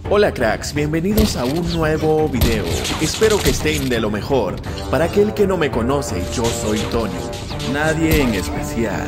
Hola cracks, bienvenidos a un nuevo video. Espero que estén de lo mejor. Para aquel que no me conoce, yo soy Tony. Nadie en especial.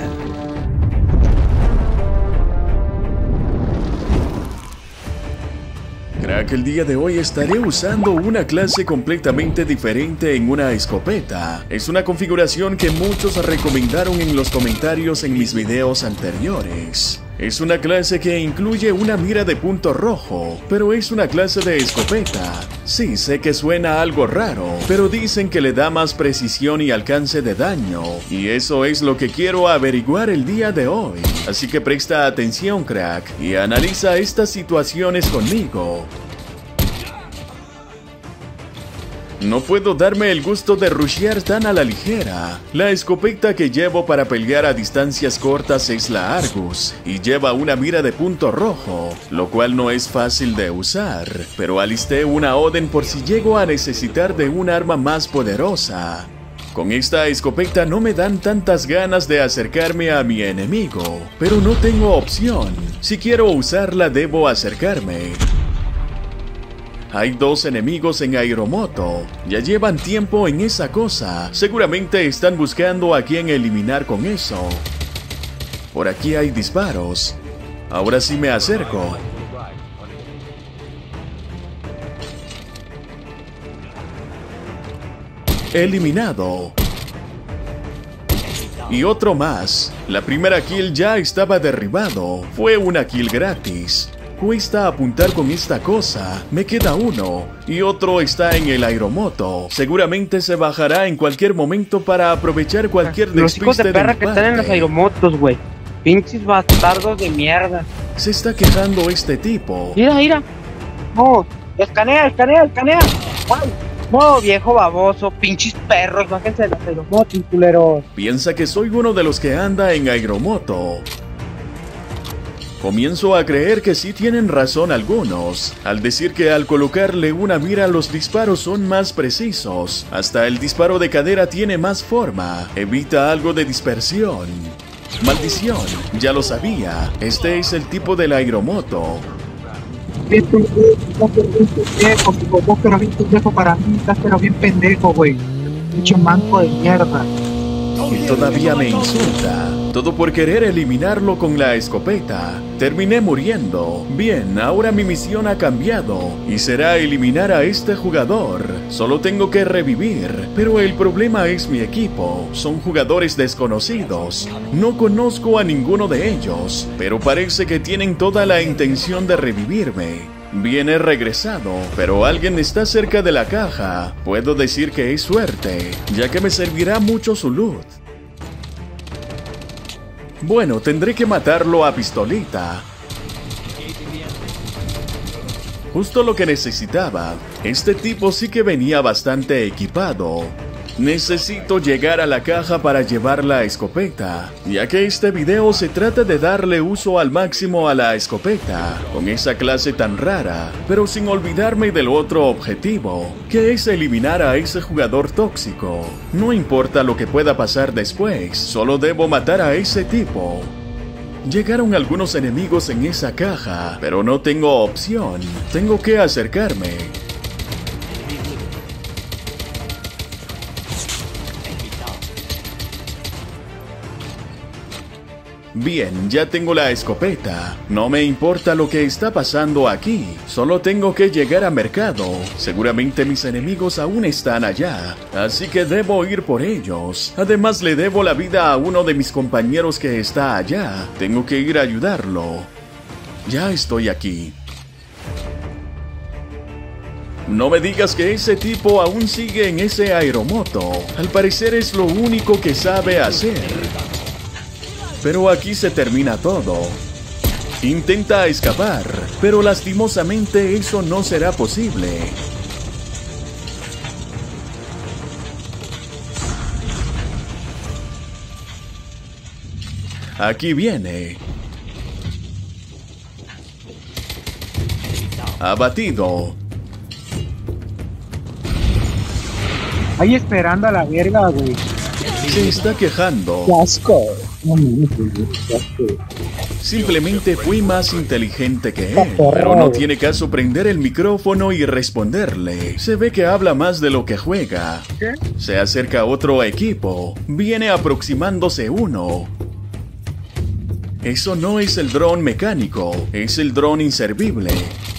Crack, el día de hoy estaré usando una clase completamente diferente en una escopeta. Es una configuración que muchos recomendaron en los comentarios en mis videos anteriores. Es una clase que incluye una mira de punto rojo, pero es una clase de escopeta. Sí, sé que suena algo raro, pero dicen que le da más precisión y alcance de daño, y eso es lo que quiero averiguar el día de hoy. Así que presta atención, crack, y analiza estas situaciones conmigo. No puedo darme el gusto de rushear tan a la ligera. La escopeta que llevo para pelear a distancias cortas es la Argus, y lleva una mira de punto rojo, lo cual no es fácil de usar, pero alisté una Oden por si llego a necesitar de un arma más poderosa. Con esta escopeta no me dan tantas ganas de acercarme a mi enemigo, pero no tengo opción. Si quiero usarla debo acercarme. Hay dos enemigos en Aeromoto. Ya llevan tiempo en esa cosa. Seguramente están buscando a quién eliminar con eso. Por aquí hay disparos. Ahora sí me acerco. Eliminado. Y otro más. La primera kill ya estaba derribado. Fue una kill gratis. Cuesta apuntar con esta cosa. Me queda uno. Y otro está en el Aeromoto. Seguramente se bajará en cualquier momento para aprovechar cualquier despiste. Los hijos de perra que están en las aeromotos, güey. Pinches bastardos de mierda. Se está quejando este tipo. Mira. No, escanea. No, viejo baboso. Pinches perros, bájense de las aeromotos, culeros. Piensa que soy uno de los que anda en Aeromoto. Comienzo a creer que sí tienen razón algunos, al decir que al colocarle una mira los disparos son más precisos. Hasta el disparo de cadera tiene más forma, evita algo de dispersión. Maldición, ya lo sabía, este es el tipo del Aeromoto. Vos pero bien pendejo para mí, estás pero bien pendejo, güey. Mucho manco de mierda. Y todavía me insulta. Todo por querer eliminarlo con la escopeta. Terminé muriendo. Bien, ahora mi misión ha cambiado y será eliminar a este jugador. Solo tengo que revivir, pero el problema es mi equipo. Son jugadores desconocidos. No conozco a ninguno de ellos, pero parece que tienen toda la intención de revivirme. Bien, he regresado, pero alguien está cerca de la caja. Puedo decir que es suerte, ya que me servirá mucho su loot. Bueno, tendré que matarlo a pistolita. Justo lo que necesitaba. Este tipo sí que venía bastante equipado. Necesito llegar a la caja para llevar la escopeta, ya que este video se trata de darle uso al máximo a la escopeta, con esa clase tan rara, pero sin olvidarme del otro objetivo, que es eliminar a ese jugador tóxico. No importa lo que pueda pasar después, solo debo matar a ese tipo. Llegaron algunos enemigos en esa caja, pero no tengo opción, tengo que acercarme. Bien, ya tengo la escopeta. No me importa lo que está pasando aquí. Solo tengo que llegar a mercado. Seguramente mis enemigos aún están allá, así que debo ir por ellos. Además le debo la vida a uno de mis compañeros que está allá. Tengo que ir a ayudarlo. Ya estoy aquí. No me digas que ese tipo aún sigue en ese Aeromoto. Al parecer es lo único que sabe hacer. Pero aquí se termina todo. Intenta escapar, pero lastimosamente eso no será posible. Aquí viene. Abatido. Ahí esperando a la verga, güey. Se está quejando. Qué asco. No, qué asco. Simplemente fui más inteligente que él, pero no tiene caso prender el micrófono y responderle. Se ve que habla más de lo que juega. ¿Qué? Se acerca otro equipo. Viene aproximándose uno. Eso no es el dron mecánico, es el dron inservible.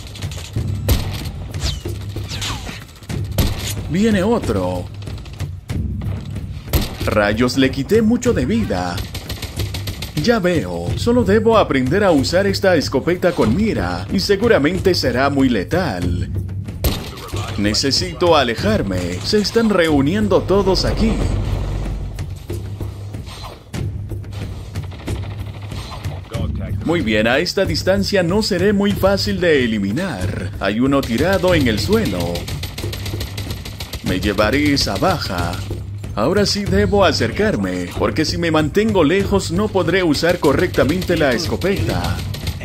Viene otro. Rayos, le quité mucho de vida. Ya veo, solo debo aprender a usar esta escopeta con mira y seguramente será muy letal. Necesito alejarme, se están reuniendo todos aquí. Muy bien, a esta distancia no seré muy fácil de eliminar. Hay uno tirado en el suelo. Me llevaré esa baja. Ahora sí debo acercarme, porque si me mantengo lejos no podré usar correctamente la escopeta.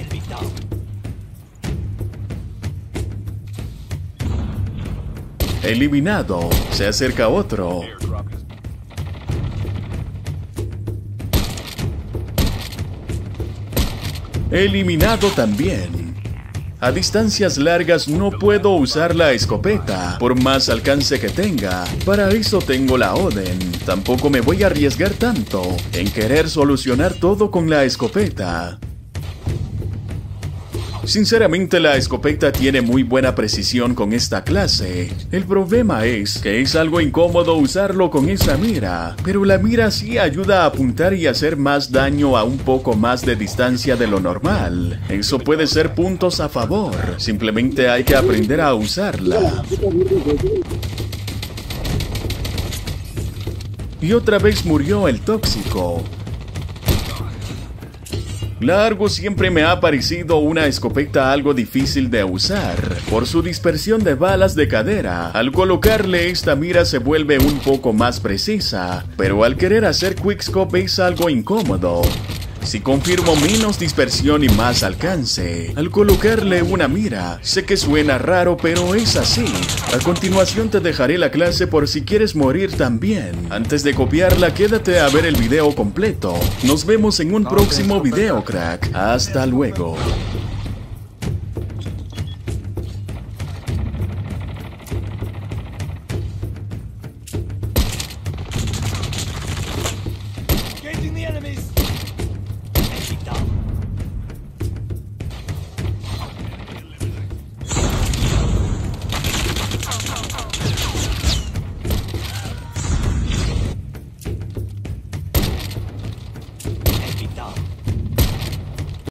Eliminado. Se acerca otro. Eliminado también. A distancias largas no puedo usar la escopeta, por más alcance que tenga. Para eso tengo la Oden. Tampoco me voy a arriesgar tanto en querer solucionar todo con la escopeta. Sinceramente, la escopeta tiene muy buena precisión con esta clase. El problema es que es algo incómodo usarlo con esa mira, pero la mira sí ayuda a apuntar y hacer más daño a un poco más de distancia de lo normal. Eso puede ser puntos a favor, simplemente hay que aprender a usarla. Y otra vez murió el tóxico. La Argus siempre me ha parecido una escopeta algo difícil de usar, por su dispersión de balas de cadera. Al colocarle esta mira se vuelve un poco más precisa, pero al querer hacer quickscope es algo incómodo. Si confirmo menos dispersión y más alcance, al colocarle una mira, sé que suena raro, pero es así. A continuación te dejaré la clase por si quieres morir también. Antes de copiarla, quédate a ver el video completo. Nos vemos en un próximo video, crack. Hasta luego. Engaging the enemies!